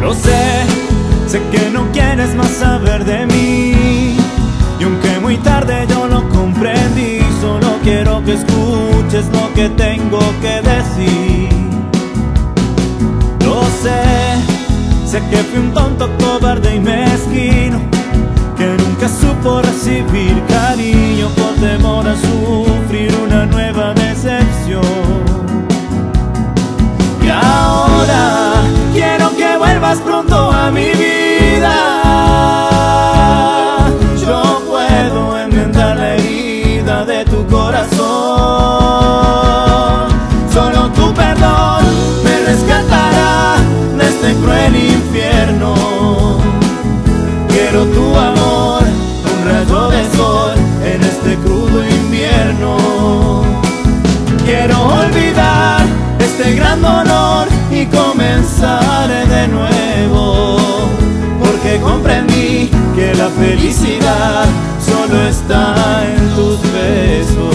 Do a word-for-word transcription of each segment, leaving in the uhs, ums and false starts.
Lo sé, sé que no quieres más saber de mí, y aunque muy tarde yo lo comprendí, solo quiero que escuches lo que tengo que decir. Lo sé, sé que fui un tonto, cobarde y mezquino, que nunca supo recibir cariño por temor a sufrir una nueva decepción. Y ahora quiero que vuelvas pronto a mi vida. Yo puedo enmendar la herida de tu corazón. Solo tu perdón me rescatará de este cruel infierno. Quiero tu amor, un rayo de sol en este crudo invierno. Quiero olvidar este gran dolor y comenzar de nuevo, porque comprendí que la felicidad solo está en tus besos.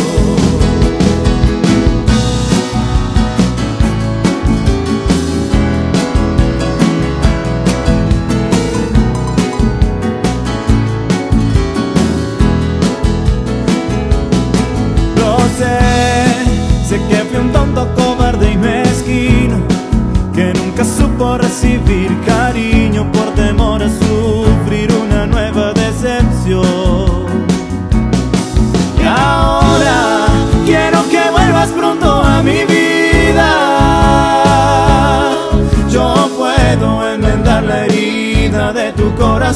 Sé que fui un tonto, cobarde y mezquino, que nunca supo recibir cariño por temor a sufrir una nueva decepción. Y ahora quiero que vuelvas pronto a mi vida. Yo puedo enmendar la herida de tu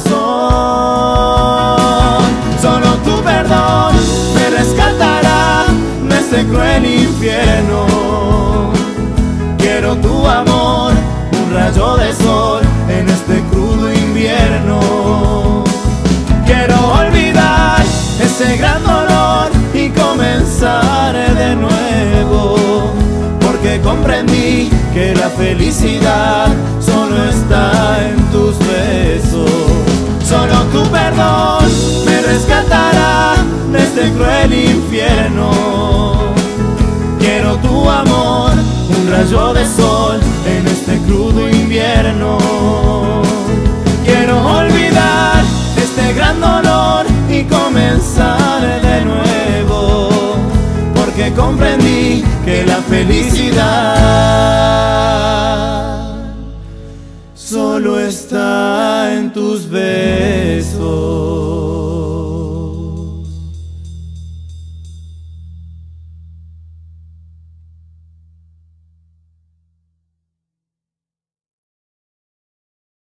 corazón. Solo tu perdón me rescatará de este cruel infierno. Quiero tu amor, un rayo de sol en este crudo invierno. Quiero olvidar ese gran dolor y comenzar de nuevo, porque comprendí que la felicidad solo está en tus besos. Solo tu perdón me rescatará de este cruel infierno. Quiero tu amor, un rayo de sol en este crudo invierno. Quiero olvidar este gran dolor y comenzar de nuevo, porque comprendí que la felicidad solo está en tus besos.